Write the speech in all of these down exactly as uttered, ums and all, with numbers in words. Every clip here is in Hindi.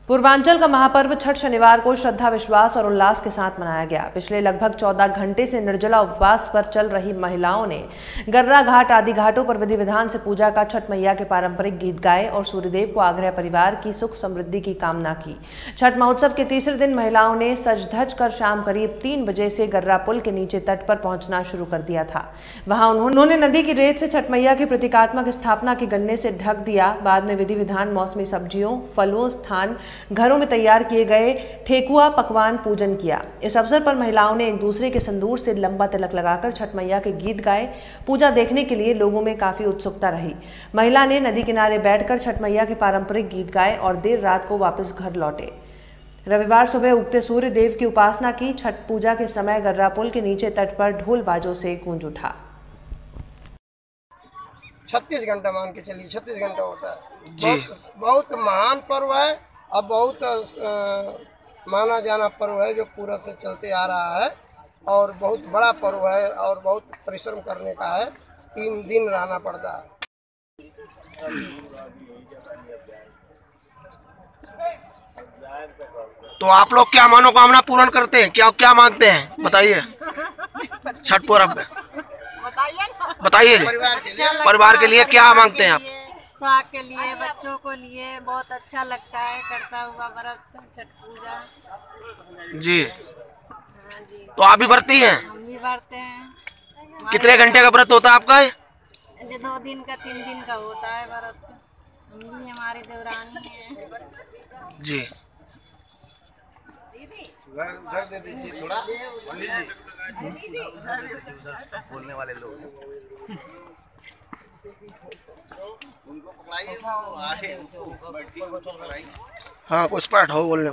पूर्वांचल का महापर्व छठ शनिवार को श्रद्धा, विश्वास और उल्लास के साथ मनाया गया। पिछले लगभग चौदह घंटे से निर्जला उपवास पर चल रही महिलाओं ने गर्रा घाट आदि घाटों पर विधि विधान से पूजा का, छठ मैया के पारंपरिक गीत गाए और सूर्यदेव को आग्रह परिवार की सुख समृद्धि की कामना की। छठ महोत्सव के तीसरे दिन महिलाओं ने सज धज कर शाम करीब तीन बजे से गर्रा पुल के नीचे तट पर पहुंचना शुरू कर दिया था। वहां उन्होंने नदी की रेत से छठ मैया की प्रतीकात्मक स्थापना के गन्ने से ढक दिया। बाद में विधि विधान मौसमी सब्जियों, फलों, स्थान घरों में तैयार किए गए ठेकुआ पकवान पूजन किया। इस अवसर पर महिलाओं ने एक दूसरे के सिंदूर से लंबा तिलक लगाकर छठ मैया के गीत गाए। पूजा देखने के लिए लोगों में काफी उत्सुकता रही। महिला ने नदी किनारे बैठकर छठ मैया के पारंपरिक गीत गाए और देर रात को वापस घर लौटे। रविवार सुबह उगते सूर्य देव की उपासना की। छठ पूजा के समय गर्रा पुल के नीचे तट पर ढोल बाजों से गूंज उठा। छत्तीस घंटा मान के चलिए, छत्तीस घंटा होता है। बहुत, बहुत महान पर्व है। अब बहुत आ, माना जाना पर्व है जो पूरा से चलते आ रहा है और बहुत बड़ा पर्व है और बहुत परिश्रम करने का है। तीन दिन रहना पड़ता है। तो आप लोग क्या मनोकामना पूर्ण करते हैं? क्या क्या मांगते हैं बताइए? छठ पर्व में बताइए, परिवार के लिए क्या मांगते हैं आप? स्वास्थ्य के लिए, बच्चों को लिए बहुत अच्छा लगता है करता हुआ व्रत छठ पूजा। जी, हाँ जी। तो आप भी भरती हैं? हम भी भरते हैं। कितने घंटे का व्रत होता है आपका? ये दो दिन का, तीन दिन का होता है व्रत। हम भी, हमारी देवरानी है। जी, घर दे दीजिए थोड़ा बोलने वाले लोग हाँ, कुछ पाठ हो बोलने।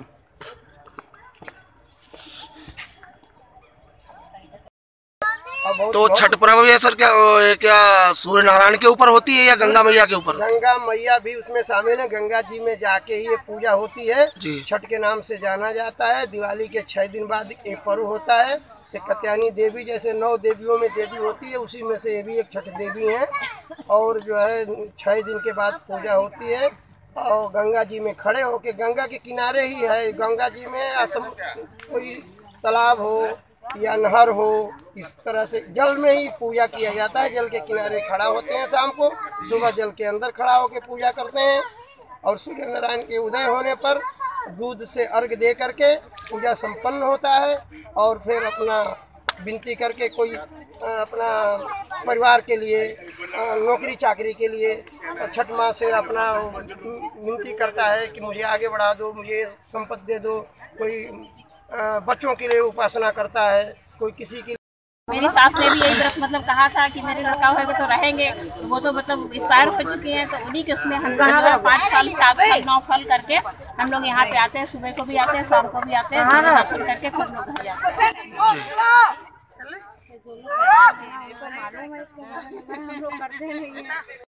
तो छठ पर्व ये सर क्या क्या सूर्य नारायण के ऊपर होती है या गंगा मैया के ऊपर? गंगा मैया भी उसमें शामिल है। गंगा जी में जाके ही ये पूजा होती है। छठ के नाम से जाना जाता है। दिवाली के छह दिन बाद ये पर्व होता है। कत्यानी देवी जैसे नौ देवियों में देवी होती है, उसी में से ये भी एक छठ देवी है। और जो है छह दिन के बाद पूजा होती है और गंगा जी में खड़े होके, गंगा के किनारे ही है। गंगा जी में असम कोई तालाब हो या नहर हो, इस तरह से जल में ही पूजा किया जाता है। जल के किनारे खड़ा होते हैं शाम को, सुबह जल के अंदर खड़ा होकर पूजा करते हैं और सूर्य नारायण के उदय होने पर दूध से अर्घ दे करके पूजा संपन्न होता है। और फिर अपना विनती करके कोई अपना परिवार के लिए, नौकरी चाकरी के लिए छठ माँ से अपना विनती करता है कि मुझे आगे बढ़ा दो, मुझे संपत्ति दे दो। कोई बच्चों के लिए उपासना करता है, कोई किसी की। मेरी सास ने भी यही व्रत मतलब कहा था कि मेरे लड़का होगा तो रहेंगे। वो तो मतलब एक्सपायर हो चुके हैं, तो उन्हीं के उसमें हम लोग पाँच साल सात फल नौ फल करके हम लोग यहाँ पे आते हैं। सुबह को भी आते हैं, शाम को भी आते हैं, दर्शन करके फिर लोग घर जाते हैं।